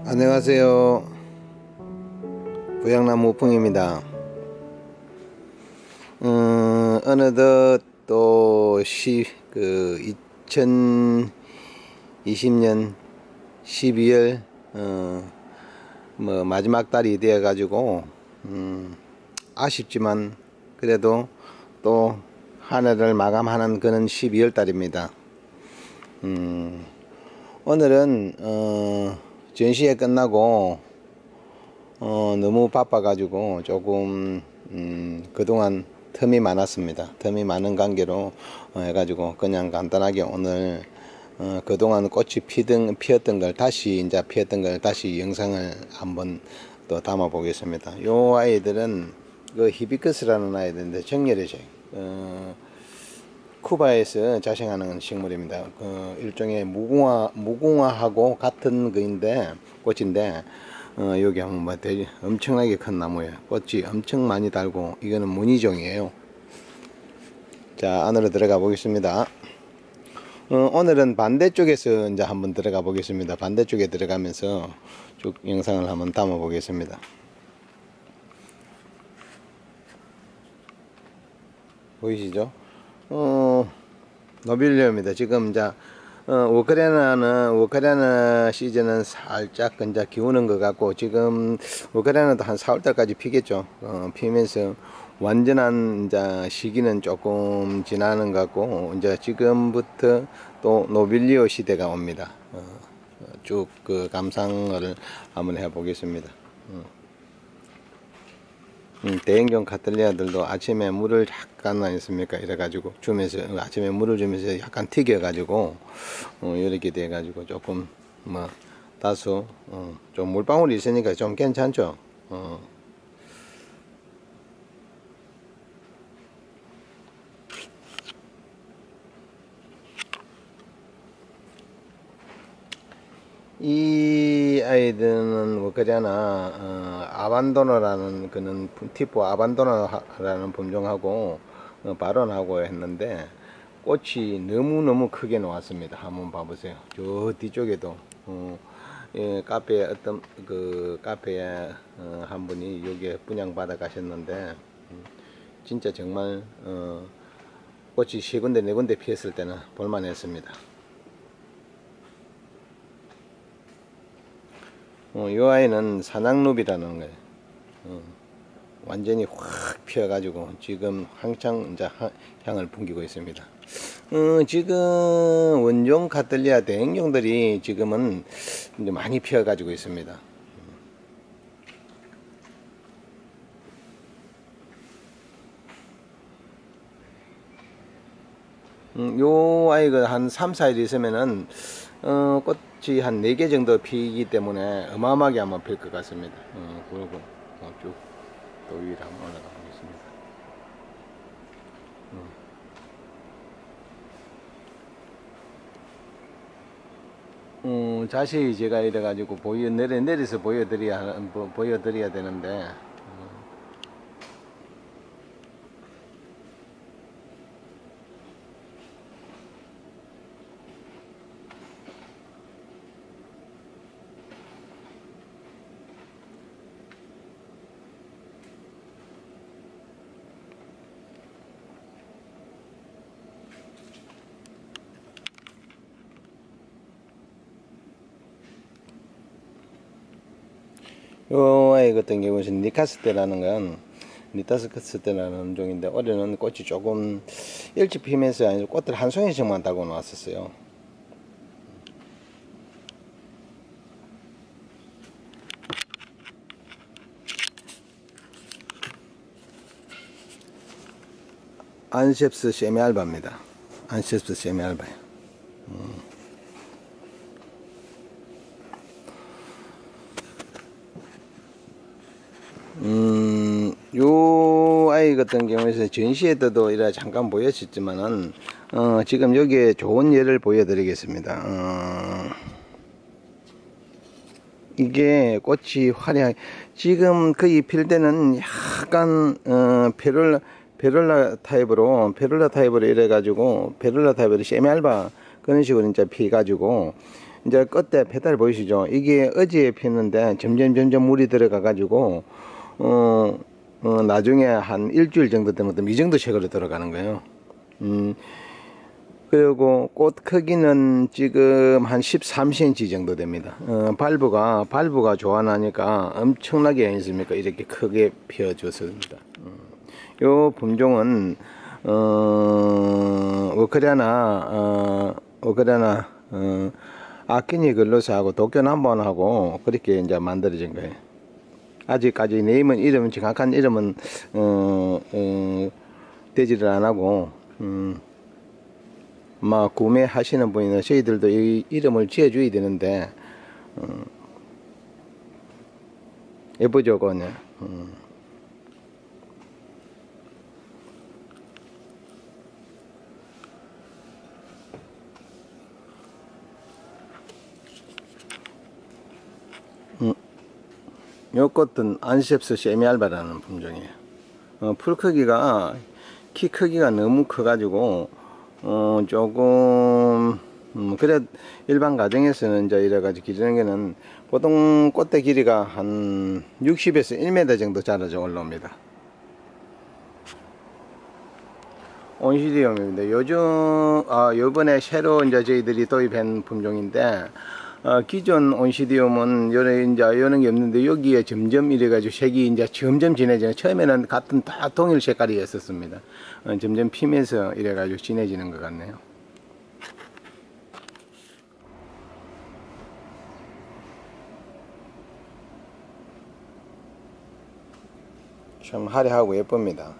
안녕하세요. 부양나무 우풍입니다. 어느덧 또 2020년 12월 마지막 달이 되어 가지고 아쉽지만 그래도 또 한 해를 마감하는 그런 12월 달입니다. 오늘은 전시회 끝나고 너무 바빠 가지고 조금 그동안 틈이 많았습니다. 틈이 많은 관계로 해가지고 그냥 간단하게 오늘 그동안 꽃이 피었던 걸 다시 영상을 한번 또 담아 보겠습니다. 요 아이들은 그 히비스크스라는 아이들인데 정열의색 쿠바에서 자생하는 식물입니다. 일종의 무궁화하고 같은 꽃인데 여기 한번 봐. 되게 엄청나게 큰 나무예요. 꽃이 엄청 많이 달고 이거는 무늬종이에요. 자, 안으로 들어가 보겠습니다. 오늘은 반대쪽에서 이제 한번 들어가 보겠습니다. 반대쪽에 들어가면서 쭉 영상을 한번 담아 보겠습니다. 보이시죠? 노빌리오입니다. 지금 이제 우크라이나 시즌은 살짝 이제 기우는 것 같고, 지금 우크라이나도 한 4월달까지 피겠죠. 피면서 완전한 이제 시기는 조금 지나는 것 같고, 이제 지금부터 또 노빌리오 시대가 옵니다. 쭉 그 감상을 한번 해보겠습니다. 대형종 카틀리아들도 아침에 물을 약간 아니습니까? 이래가지고 주면서 아침에 물을 주면서 약간 튀겨가지고 이렇게 돼가지고 조금 다소 좀 물방울이 있으니까 좀 괜찮죠. 이 아이들은 우크라이나 아반도너라는 그는 티포 아반도너라는 품종하고 발원하고 했는데 꽃이 너무너무 크게 나왔습니다. 한번 봐보세요. 저 뒤쪽에도 카페에 어떤 그 카페에 한 분이 여기에 분양받아 가셨는데 진짜 정말 꽃이 3군데 4군데 피었을 때는 볼만했습니다. 이 아이는 사냥루비라는 거예요. 완전히 확 피어가지고 지금 한창 이제 향을 풍기고 있습니다. 지금 원종 카틀리아 대형종들이 지금은 이제 많이 피어가지고 있습니다. 요 아이가 한 3, 4일 있으면은 꽃이 한 4개 정도 피기 때문에 어마어마하게 아마 필 것 같습니다. 그리고 쭉 또 위로 한번 올라가 보겠습니다. 자세히 제가 이래가지고 내려서 보여드려야 되는데 요 아이 같은 경우는 니카스테라는 종인데 올해는 꽃이 조금 일찍 피면서 아니라 꽃들 한 송이씩만 달고 나왔었어요. 안셉스 세미알바입니다. 안셉스 세미알바요. 요 아이 같은 경우에는 전시회 때도 이래 잠깐 보였었지만은 지금 여기에 좋은 예를 보여드리겠습니다. 이게 꽃이 화려하게 지금 거의 필 때는 약간 베를라 타입으로 이래 가지고 베를라 타입으로 세미알바 그런 식으로 이제 피 가지고 이제 끝에 페탈 보이시죠? 이게 어제 피었는데 점점 물이 들어가 가지고 나중에 한 일주일 정도 되면 이 정도 색으로 들어가는 거예요. 그리고 꽃 크기는 지금 한 13cm 정도 됩니다. 발부가 좋아하니까 엄청나게 있습니까? 이렇게 크게 피어줬습니다. 요 품종은 워크레나 아키니 글로스하고 도쿄남번하고 그렇게 이제 만들어진 거예요. 아직까지 이름 정확한 이름은 되지를 안 하고 구매하시는 분이나 저희들도 이 이름을 지어줘야 되는데 예쁘죠, 그거는. 요 꽃은 안셉스 세미알바라는 품종이에요. 풀 크기가 키 크기가 너무 커가지고 조금 그래 일반 가정에서는 이제 이래가지고 기르는 게는 보통 꽃대 길이가 한 60에서 1m 정도 자라져 올라옵니다. 온시디움입니다. 요번에 새로 이제 저희들이 도입한 품종인데 기존 온시디움은 요런 게 없는데 여기에 점점 이래가지고 색이 이제 점점 진해지는, 처음에는 같은 다 동일 색깔이었었습니다. 점점 피면서 이래가지고 진해지는 것 같네요. 참 화려하고 예쁩니다.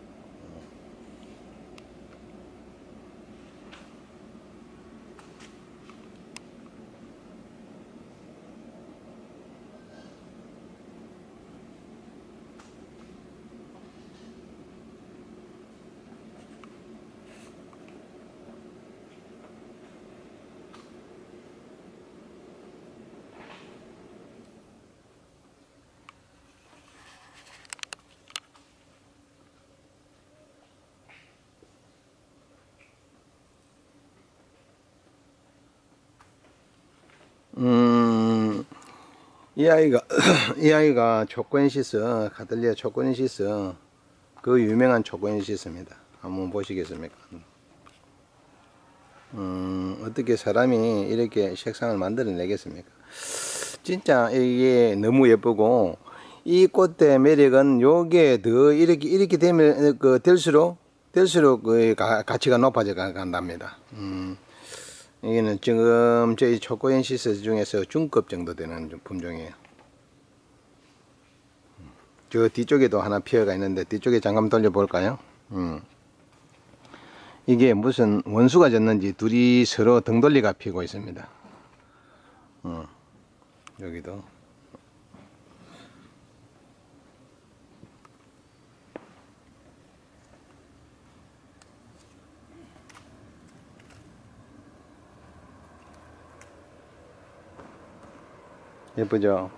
이 아이가 초코엔시스, 카틀리아 초코엔시스, 그 유명한 초코엔시스입니다. 한번 보시겠습니까? 어떻게 사람이 이렇게 색상을 만들어내겠습니까? 진짜 이게 너무 예쁘고, 이 꽃의 매력은 요게 더 이렇게 되면, 될수록 그 가치가 높아져 간답니다. 여기는 지금 저희 초코엔시스 중에서 중급 정도 되는 품종이에요. 저 뒤쪽에도 하나 피어가 있는데 뒤쪽에 잠깐 돌려볼까요? 이게 무슨 원수가 졌는지 둘이 서로 등 돌리가 피고 있습니다. 여기도. 예쁘죠?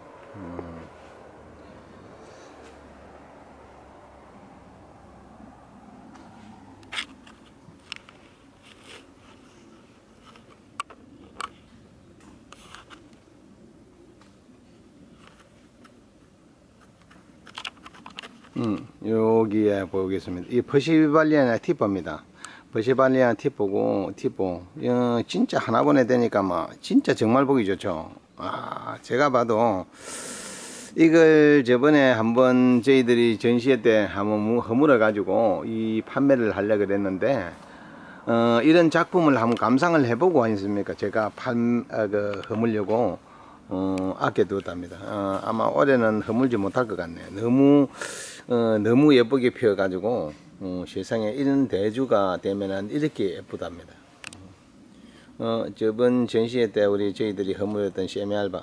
여기에 보겠습니다. 이 퍼시발리아나 티포입니다. 퍼시발리아나 티포고, 진짜 하나 보내 되니까 진짜 정말 보기 좋죠. 제가 봐도 이걸 저번에 한번 저희들이 전시회 때 한번 허물어 가지고 이 판매를 하려고 그랬는데 이런 작품을 한번 감상을 해보고 하셨습니까? 제가 허물려고 아껴두었답니다. 아마 올해는 허물지 못할 것 같네요. 너무 예쁘게 피어 가지고 세상에 이런 대주가 되면은 이렇게 예쁘답니다. 저번 전시회 때 저희들이 허물었던 세미알바,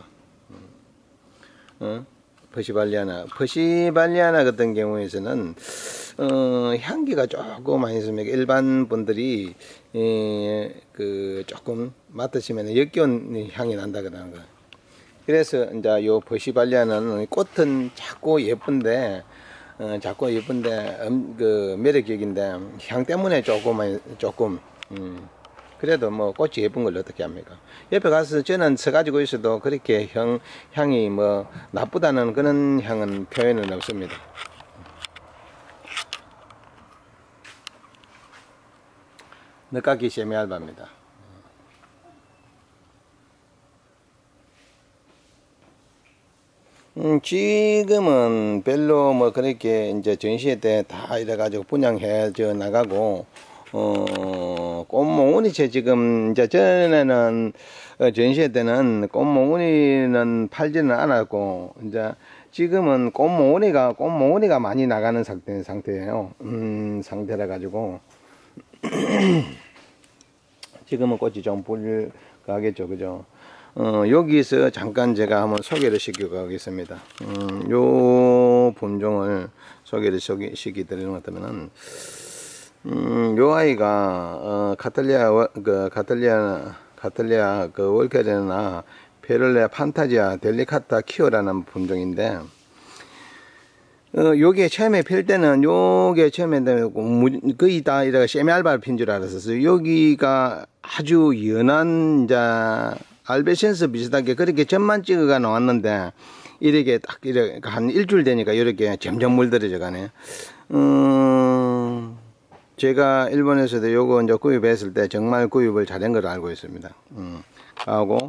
퍼시발리아나 같은 경우에서는 향기가 조금 많이 있습니다. 일반 분들이 조금 맡으시면 역겨운 향이 난다 그러는 거예요. 그래서 이제 요 퍼시발리아는 꽃은 작고 예쁜데 그 매력적인데 향 때문에 조금 그래도 뭐 꽃이 예쁜 걸 어떻게 합니까? 옆에 가서 저는 서가지고 있어도 그렇게 향이 뭐 나쁘다는 그런 향은 표현은 없습니다. 늦깎이 세미알바입니다. 지금은 별로 뭐 그렇게 이제 전시회 때 다 이래가지고 분양해져 나가고, 꽃몽우니채 지금 이제 전에는 전시회 때는 꽃몽우니는 팔지는 않았고, 이제 지금은 꽃몽우니가 많이 나가는 상태예요. 상태라 가지고 지금은 꽃이 좀 불가겠죠, 그죠? 여기서 잠깐 제가 한번 소개를 시켜 가겠습니다. 요 품종을 소개를 시켜드리는 것 같으면은, 요 아이가, 카틀리아 그 월케레나 페를레 판타지아 델리카타 키오라는 품종인데, 요게 처음에 필 때는 요게 처음에 거의 다 이래가 세미알바를 핀 줄 알았었어요. 여기가 아주 연한 이제 알베센스 비슷하게 그렇게 점만 찍어가 나왔는데, 이렇게 딱 이렇게 한 일주일 되니까 이렇게 점점 물들어져 가네. 제가 일본에서도 요거 이제 구입했을 때 정말 구입을 잘한 걸 알고 있습니다. 하고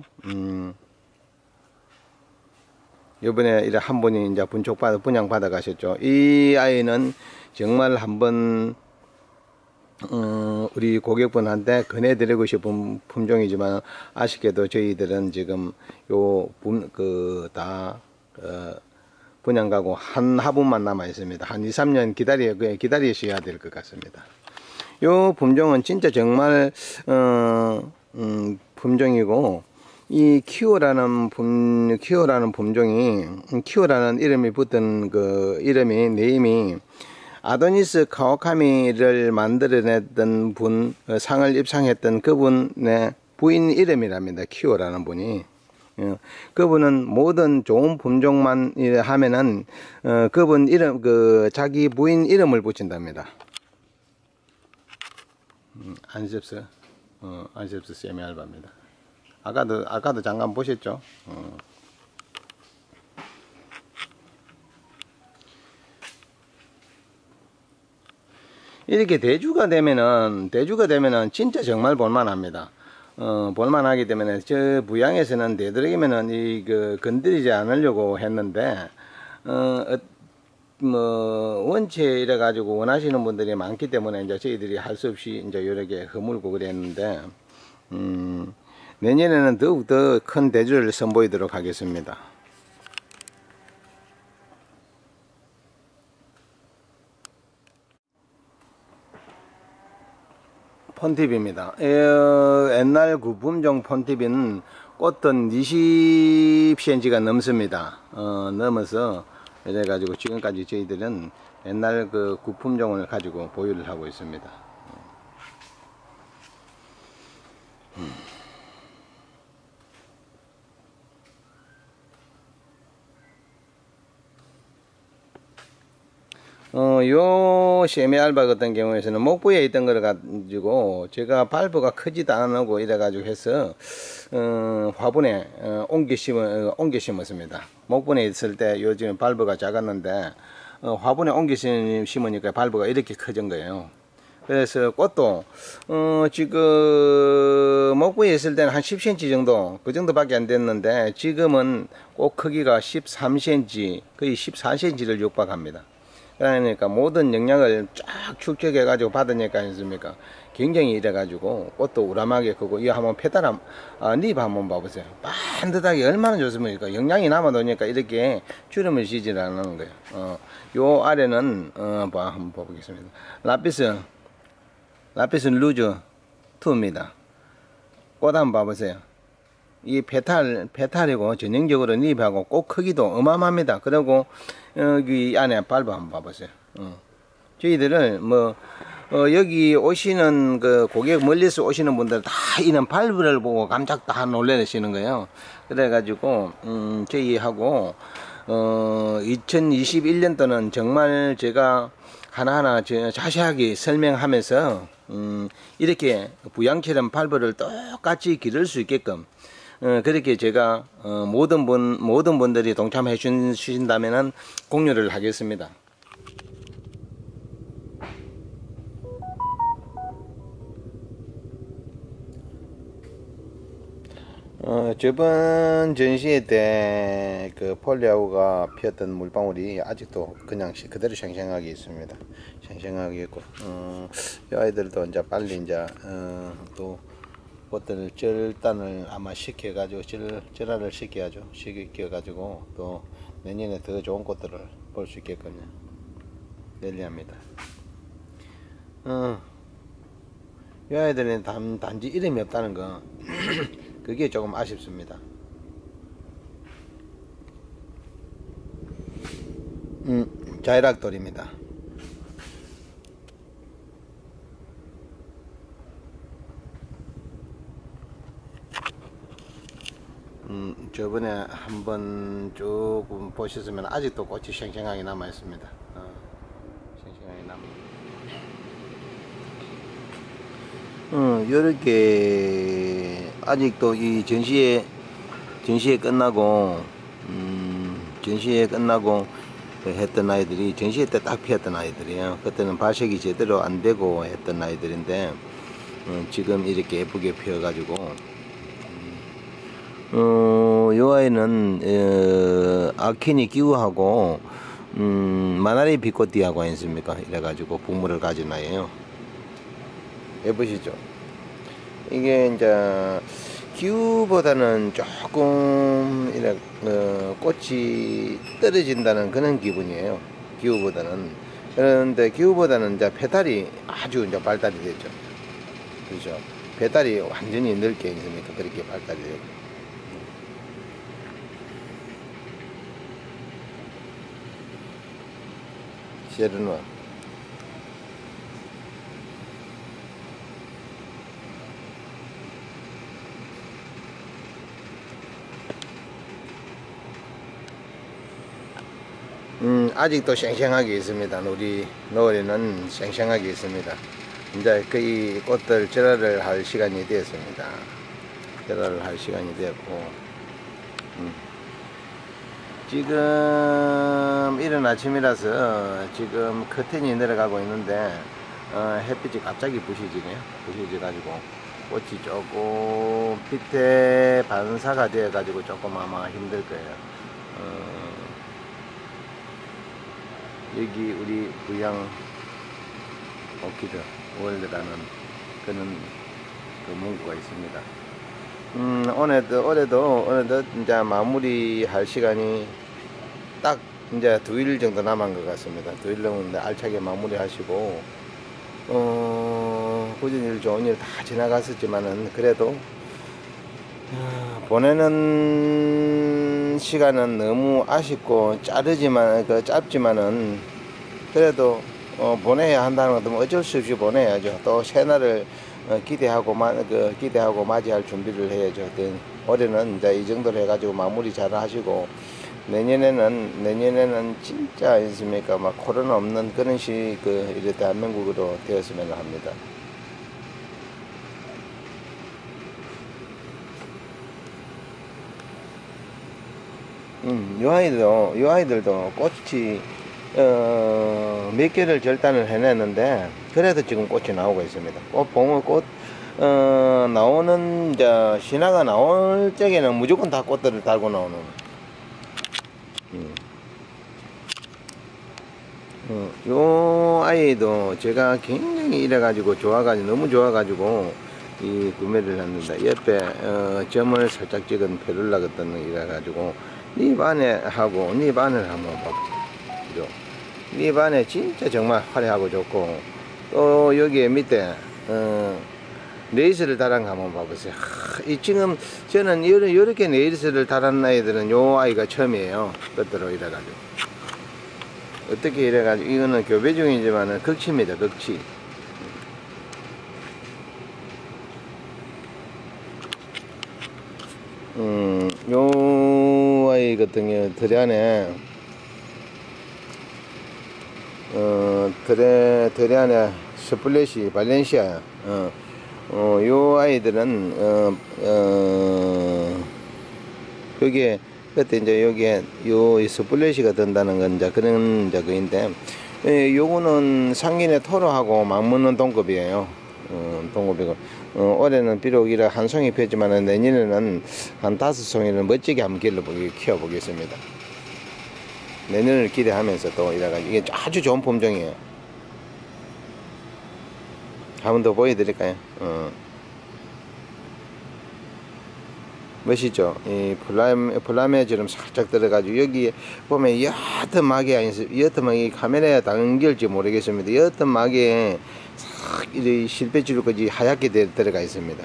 요번에 이래 한 분이 이제 분양 받아 가셨죠. 이 아이는 정말 한번 우리 고객분한테 권해드리고 싶은 품종이지만, 아쉽게도 저희들은 지금 요 분양 가고 한 화분만 남아 있습니다. 한 2, 3년 기다리셔야 될 것 같습니다. 요 품종은 진짜 정말 품종이고, 이 키오라는 품종이, 키오라는 이름이 붙은 그 네임이 아도니스 카와카미를 만들어냈던 상을 입상했던 그분의 부인 이름이랍니다. 키오라는 분이. 그분은 모든 좋은 품종만 하면은 그분 이름, 자기 부인 이름을 붙인답니다. 안셉스 세미알바입니다. 아까도 잠깐 보셨죠? 이렇게 대주가 되면은 진짜 정말 볼만합니다. 볼만하기 때문에 저 부양에서는 되도록이면은 건드리지 않으려고 했는데, 원체 이래 가지고 원하시는 분들이 많기 때문에 이제 저희들이 할 수 없이 이제 이렇게 허물고 그랬는데, 내년에는 더욱 더 큰 대주를 선보이도록 하겠습니다. 폰팁입니다. 옛날 구품종 폰팁은 꽃은 20cm가 넘습니다. 넘어서 이래가지고 지금까지 저희들은 옛날 그 구품종을 가지고 보유를 하고 있습니다. 요 세미알바 같은 경우에는 목부에 있던 걸 가지고 제가 발부가 크지도 않고 이래가지고 해서 화분에 옮겨 심었습니다. 목분에 있을 때 요즘 발부가 작았는데 화분에 옮겨 심으니까 발부가 이렇게 커진 거예요. 그래서 꽃도 지금 목부에 있을 때는 한 10cm 정도 그 정도밖에 안 됐는데, 지금은 꽃 크기가 13cm 거의 14cm를 육박합니다. 그러니까 모든 영양을 쫙 축적해 가지고 받으니까 않습니까? 굉장히 이래 가지고 꽃도 우람하게 크고, 이 한번 잎 한번 봐보세요. 반듯하게 얼마나 좋습니까? 영양이 남아 놓으니까 이렇게 주름을 지지 않는 거예요. 요 아래는 한번 봐보겠습니다. 라피스 루즈 2입니다. 꽃 한번 봐보세요. 이 페탈이고 전형적으로 잎하고 꽃 크기도 어마어마합니다. 그리고 여기 안에 발부 한번 봐보세요. 저희들은 여기 오시는 그 고객 멀리서 오시는 분들 다 이런 발부를 보고 깜짝 다 놀라시는 거예요. 그래가지고 저희하고 2021년도는 정말 제가 하나하나 자세하게 설명하면서 이렇게 부양처럼 발볼을 똑같이 기를 수 있게끔 그렇게 제가 모든 분들이 동참해 주신다면 공유를 하겠습니다. 저번 전시회 때 그 폴리아우가 피었던 물방울이 아직도 그냥 그대로 생생하게 있습니다. 생생하게 있고, 이 아이들도 이제 빨리 이제 또 꽃들 절단을 아마 시켜가지고 절화를 시켜가지고 또 내년에 더 좋은 꽃들을 볼 수 있겠군요. 열리합니다. 이 아이들은 단지 이름이 없다는 거 그게 조금 아쉽습니다. 자이락돌입니다. 저번에 한번 조금 보셨으면 아직도 꽃이 생생하게 남아 있습니다. 생생하게 남아. 요렇게 아직도 이 전시회 끝나고 했던 아이들이 전시회 때 딱 피었던 아이들이에요. 그때는 발색이 제대로 안 되고 했던 아이들인데 지금 이렇게 예쁘게 피어 가지고 요 아이는 아키니 기우하고 마나리 비꽃띠하고 아니습니까? 이래가지고 분무를 가진 아이예요. 예쁘시죠? 이게 이제 기우보다는 조금 이래 꽃이 떨어진다는 그런 기분이에요. 기우보다는. 그런데 기우보다는 이제 페달이 아주 이제 발달이 되죠. 그렇죠? 페달이 완전히 넓게 있으니까 그렇게 발달이 되고. 쉐르노. 아직도 생생하게 있습니다. 우리 노을에는 생생하게 있습니다. 이제 거의 꽃들 절화를 할 시간이 되었습니다. 절화를 할 시간이 되었고, 지금 이른 아침이라서 지금 커튼이 내려가고 있는데 햇빛이 갑자기 부시지네요. 부시져 가지고 꽃이 조금 빛에 반사가 되어 가지고 조금 아마 힘들 거예요. 여기 우리 부양 오키드 월드라는 그런 그 문구가 있습니다. 올해도 이제 마무리 할 시간이 딱 이제 2일 정도 남은 것 같습니다. 2일 넘었는데 알차게 마무리 하시고, 굳은 일 좋은 일 다 지나갔었지만은 그래도 보내는 시간은 너무 아쉽고 짧지만은 그래도 보내야 한다는 것도 어쩔 수 없이 보내야죠. 또 새날을 기대하고 맞이할 준비를 해야죠. 올해는 이제 이 정도로 해가지고 마무리 잘 하시고 내년에는 진짜 아니십니까? 막 코로나 없는 그런 이제 대한민국으로 되었으면 합니다. 요 아이들도 꽃이 몇 개를 절단을 해냈는데 그래도 지금 꽃이 나오고 있습니다. 나오는 이제 신화가 나올 적에는 무조건 다 꽃들을 달고 나오는. 요 아이도 제가 굉장히 이래가지고 너무 좋아가지고 이 구매를 했는데 옆에 점을 살짝 찍은 페룰라 같은 거 이래가지고 립 안에 하고 립 안을 한번 봐보죠. 립 안에 진짜 정말 화려하고 좋고 또 여기에 밑에 네일스를 달은 거 한번 봐보세요. 지금 저는 이렇게 네일스를 달은 아이들은 요 아이가 처음이에요. 끝으로 이래가지고 어떻게 이래가지고 이거는 교배 중이지만은 극치입니다. 극치. 요 아이 같은 경우 들에 안에 드리안의 스플래시 발렌시아 요 아이들은 여기에 그때 이제 여기에 요 스플래시가 든다는 건 이제 그런 이제 그인데 요거는 상인의 토로하고 맞먹는 동급이에요. 동급이고 올해는 비록 이래 한 송이 폈지만 내년에는 한 5송이를 멋지게 한번 키워보겠습니다. 내년을 기대하면서 또 이래가지고 이게 아주 좋은 품종이에요. 한 번 더 보여드릴까요? 멋있죠? 이 플라메처럼 살짝 들어가지고 여기 보면 옅은 막이 옅은 막이 카메라에 담길지 모르겠습니다. 옅은 막에 싹 이 실배지로까지 하얗게 들어가 있습니다.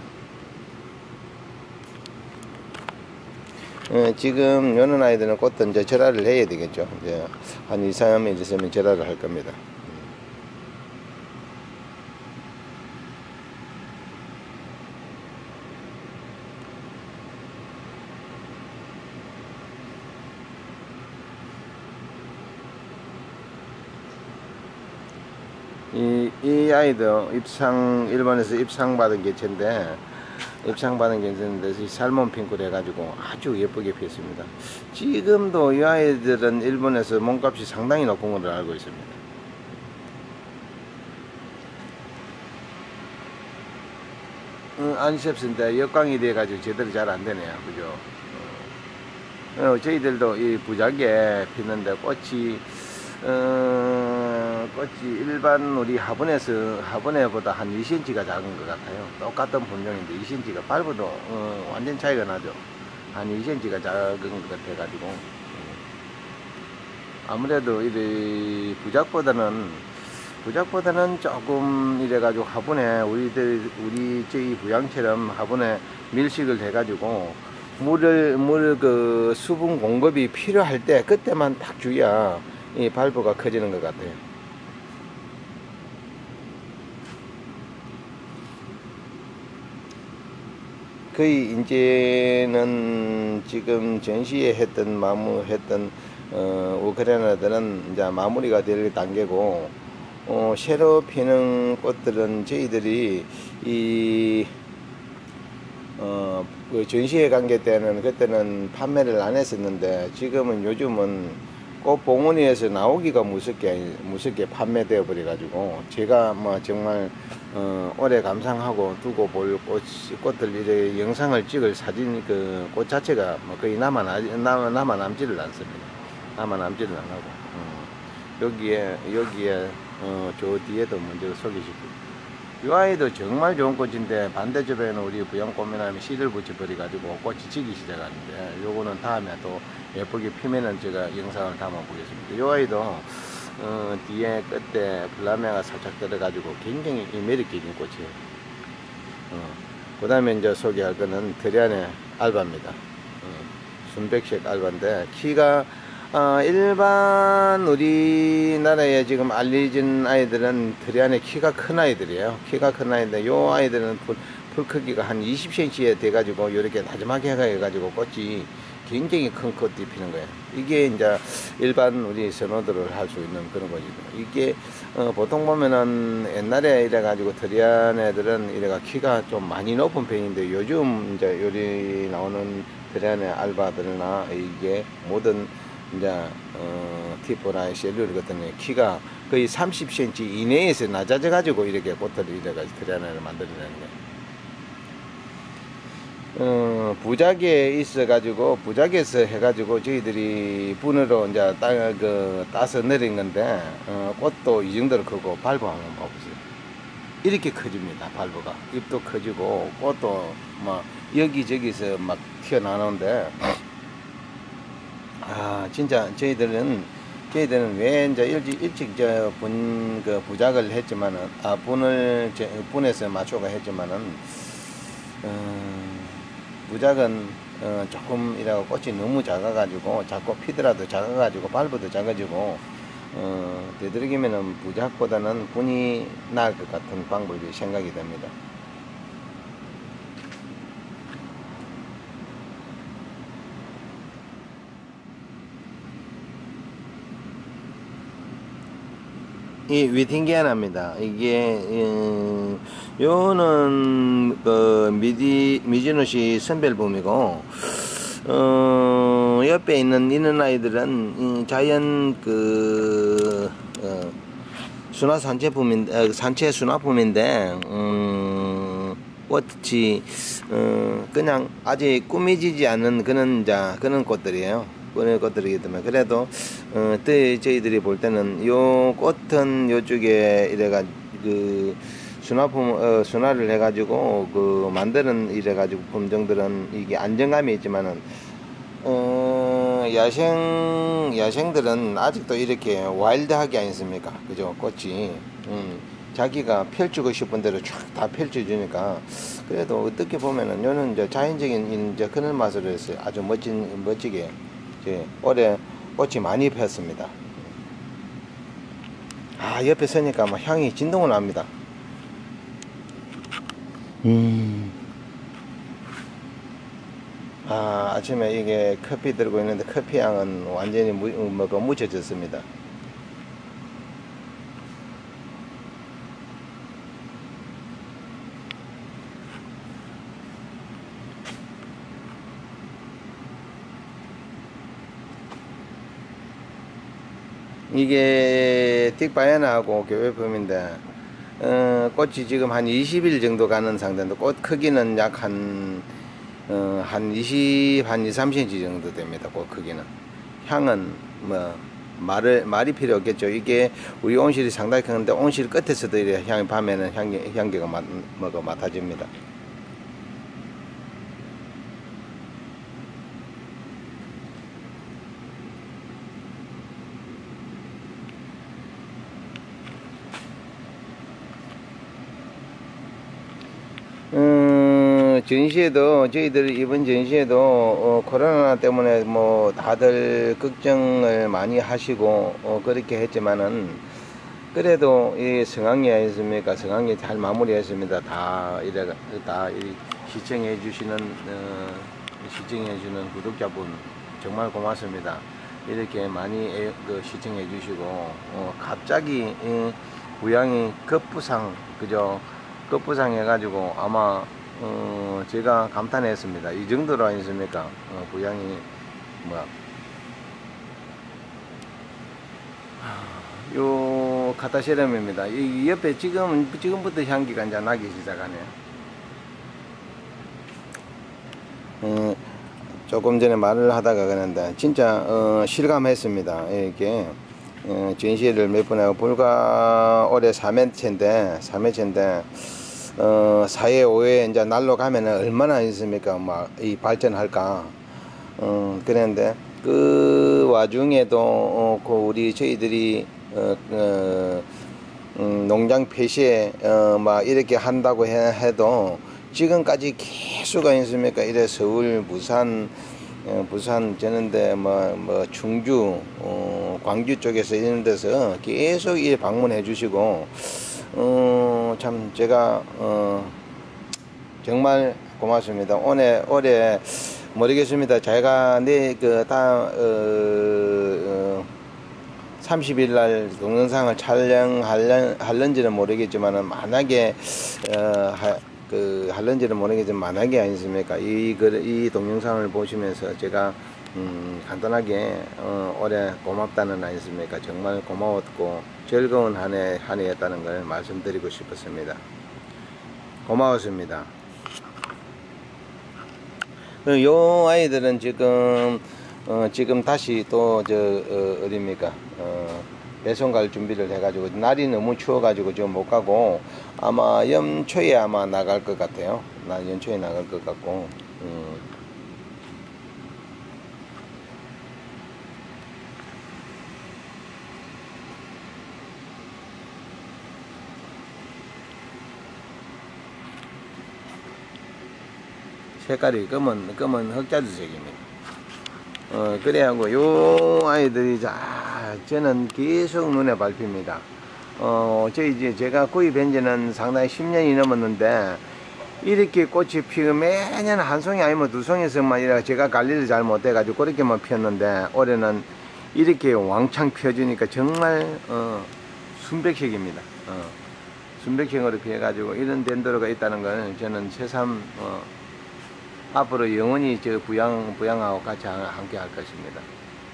지금 요런 아이들은 곧 이제 절화를 해야 되겠죠. 이제 한 2, 3일 있으면 절화를 할 겁니다. 이 아이도 일본에서 입상받은 개체인데, 이 살몬 핑크를 해가지고 아주 예쁘게 피었습니다. 지금도 이 아이들은 일본에서 몸값이 상당히 높은 걸로 알고 있습니다. 안셉스인데 역광이 돼가지고 제대로 잘 안 되네요. 그죠? 저희들도 이 부작에 피는데 꽃이 일반 우리 화분에보다 한 2cm가 작은 것 같아요. 똑같은 품종인데 2cm가 밟아도 완전 차이가 나죠. 한 2cm가 작은 것 같아가지고 아무래도 이 부작보다는 조금 이래가지고 화분에 우리 저희 부양처럼 화분에 밀식을 해가지고 물 수분 공급이 필요할 때 그때만 딱 줘야 이 발부가 커지는 것 같아요. 거의 이제는 지금 전시회 했던 우크라이나들은 이제 마무리가 될 단계고, 새로 피는 꽃들은 저희들이 그 전시회 관계 때는 그때는 판매를 안 했었는데, 요즘은 꽃 봉원리에서 나오기가 무섭게 판매되어 버려 가지고 제가 뭐 정말 오래 감상하고 두고 볼 꽃들 이제 영상을 찍을 사진 그 꽃 자체가 뭐 거의 남지를 않습니다. 남지를 안 하고 여기에 저 뒤에도 먼저 소개시키고, 이 아이도 정말 좋은 꽃인데 반대쪽에는 우리 부양꽃미남이 씨를 붙여버려 가지고 꽃이 지기 시작하는데, 요거는 다음에 또 예쁘게 피면은 제가 영상을 담아 보겠습니다. 이 아이도 뒤에 끝에 플라메가 살짝 들어가지고 굉장히 매력적인 꽃이에요. 그 다음에 이제 소개할 거는 드리안의 알바입니다. 순백색 알바인데 키가 일반 우리나라에 지금 알려진 아이들은 드리안의 키가 큰 아이들이에요. 키가 큰 아이인데 요 아이들은 풀 크기가 한 20cm에 돼가지고 이렇게 나지막하게 해가지고 꽃이 굉장히 큰 꽃이 피는 거예요. 이게 이제 일반 우리 선호도를 할 수 있는 그런 꽃이고, 이게 보통 보면은 옛날에 이래가지고 드리안 애들은 이래가 키가 좀 많이 높은 편인데, 요즘 이제 요리 나오는 드리안의 알바들이나 이게 모든 이제 티포나 셀룰 같은 키가 거의 30cm 이내에서 낮아져 가지고 이렇게 꽃을 이래가지고 드리안을 만들어내는 거예요. 부작에 있어가지고 부작에서 해가지고 저희들이 분으로 이제 따서 내린 건데, 꽃도 이 정도로 크고 발부 한번 봐보세요. 이렇게 커집니다. 발부가 잎도 커지고 꽃도 막 여기저기서 막 튀어나오는데, 진짜 저희들은 왜 이제 일찍 부작을 했지만은 분에서 맞춰가 했지만은 부작은 조금 이라고 꽃이 너무 작아가지고 자꾸 피더라도 작아가지고 발부도 작아지고 되도록이면은 부작보다는 분이 나을 것 같은 방법이 생각이 됩니다. 이 위팅기아나입니다. 이게 요는 그 미즈노시 선별봄이고, 옆에 있는 아이들은 자연 그 순화 산채품인데, 산채 순화품인데, 꽃이 그냥 아직 꾸미지지 않은 그런 꽃들이에요. 그런 꽃들이기 때문에 그래도 저희들이 볼 때는 요 꽃은 요쪽에 이래가 그 순화를 해가지고 그 만드는 이래가지고 품종들은 이게 안정감이 있지만은 야생들은 아직도 이렇게 와일드하게 아니습니까? 그죠? 꽃이 자기가 펼치고 싶은 대로 쫙 다 펼쳐주니까 그래도 어떻게 보면은 요는 이제 자연적인 이제 그런 맛으로 했어요. 아주 멋지게 이제 올해 꽃이 많이 폈습니다. 아, 옆에 서니까 막 향이 진동을 합니다. 아, 아침에 이게 커피 들고 있는데 커피 향은 완전히 묻혀졌습니다. 이게 틱바야나하고 교배품인데 꽃이 지금 한 20일 정도 가는 상태인데 꽃 크기는 약 한 2~30cm 정도 됩니다. 꽃 크기는. 향은 뭐 말이 필요 없겠죠. 이게 우리 온실이 상당히 큰데 온실 끝에서도 이래 향이 밤에는 향기가 맡아집니다. 전시회도 저희들 이번 전시회도 코로나 때문에 뭐 다들 걱정을 많이 하시고 그렇게 했지만은 그래도 이 성황리 아니습니까? 성황리 잘 마무리했습니다. 다 시청해 주시는 구독자분 정말 고맙습니다. 이렇게 많이 시청해 주시고 갑자기 부양이 급부상 그죠? 급부상 해가지고 아마 제가 감탄했습니다. 이 정도로 아니습니까? 부양이 요 카타시럼입니다. 이 옆에 지금부터 향기가 이제 나기 시작하네요. 조금 전에 말을 하다가 그랬는데 진짜 실감했습니다. 이렇게 전시회를 몇 번 하고 불과 올해 3회째인데 4회 5회 이제 날로 가면은 얼마나 있습니까? 막 이 발전할까. 그랬는데 그 와중에도 저희들이 농장 폐쇄 막 이렇게 한다고 해도 지금까지 계속 아니습니까? 이래 서울, 부산 저는데 뭐 충주, 광주 쪽에서 이런 데서 계속 이 방문해 주시고 참 제가 정말 고맙습니다. 올해 모르겠습니다. 제가 30일 날 동영상을 촬영할런지는 모르겠지만은 만약에 할런지는 모르겠지만 만약에 아니십니까? 이 동영상을 보시면서 제가 간단하게 올해 고맙다는 아니십니까? 정말 고마웠고 즐거운 한 해였다는 걸 말씀드리고 싶었습니다. 고마웠습니다. 요 아이들은 지금 다시 또 어딥니까? 배송 갈 준비를 해가지고 날이 너무 추워가지고 지금 못 가고 아마 연초에 아마 나갈 것 같아요. 연초에 나갈 것 같고. 색깔이 검은 흑자주색입니다. 그래하고 요 아이들이 저는 계속 눈에 밟힙니다. 제가 구입한 지는 상당히 10년이 넘었는데 이렇게 꽃이 피고 매년 한 송이 아니면 두 송이서만 이렇게 제가 관리를 잘 못해가지고 그렇게만 피었는데 올해는 이렇게 왕창 펴주니까 정말 순백식입니다. 순백식으로 이렇게 해가지고 이런 덴더러가 있다는 건 저는 새삼 앞으로 영원히 저 부양하고 같이 함께 할 것입니다.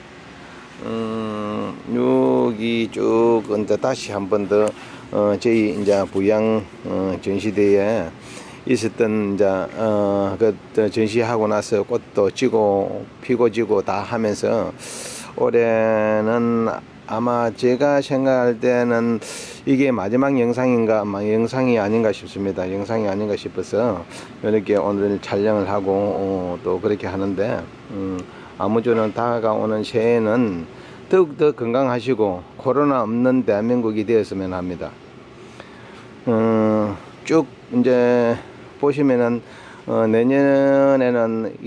여기 쭉 이제 다시 한 번 더 저희 이제 부양 전시대에 있었던 이제 그 전시하고 나서 꽃도 피고 지고 다 하면서 올해는 아마 제가 생각할 때는 이게 마지막 영상이 아닌가 싶습니다. 영상이 아닌가 싶어서 이렇게 오늘 촬영을 하고 또 그렇게 하는데 아무쪼록 다가오는 새해에는 더욱더 건강하시고 코로나 없는 대한민국이 되었으면 합니다. 쭉 이제 보시면은 내년에는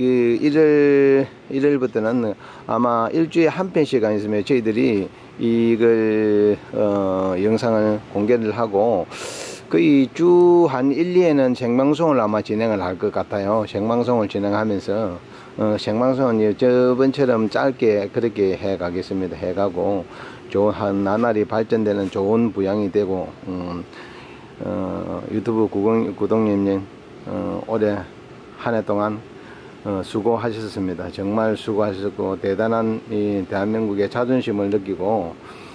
1월부터는 아마 일주일에 한 편씩 있으면 저희들이 이걸 영상을 공개를 하고 거의 주 한 1, 2회는 생방송을 아마 진행을 할 것 같아요. 생방송을 진행하면서 생방송은 저번처럼 짧게 그렇게 해 가겠습니다. 해가고 한 나날이 발전되는 좋은 부양이 되고 유튜브 구독님 올해 한 해 동안 수고하셨습니다. 정말 수고하셨고 대단한 이 대한민국의 자존심을 느끼고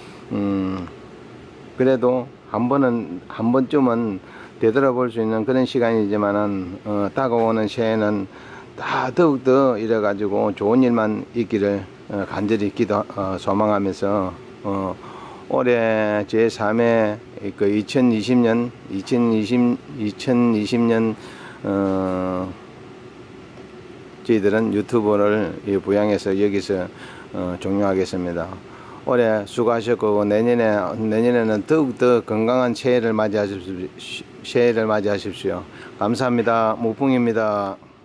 그래도 한 번쯤은 되돌아볼 수 있는 그런 시간이지만은 다가오는 새해는 다 더욱더 이래가지고 좋은 일만 있기를 간절히 소망하면서 올해 제3회 그 2020년 저희들은 유튜브를 부양해서 여기서 종료하겠습니다. 올해 수고하셨고 내년에는 더욱더 건강한 새해를 맞이하십시오. 감사합니다. 무풍입니다.